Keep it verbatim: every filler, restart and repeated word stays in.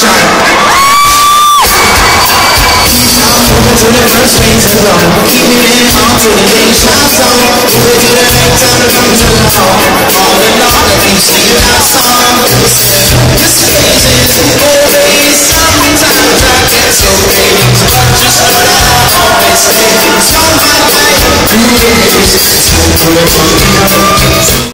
To the first phase of love, keep me in on to the day shine sun. Move it to the next time it comes along. All in all, let me sing our song. This phase is always. Sometimes I get so crazy, but just what I always say. So my life is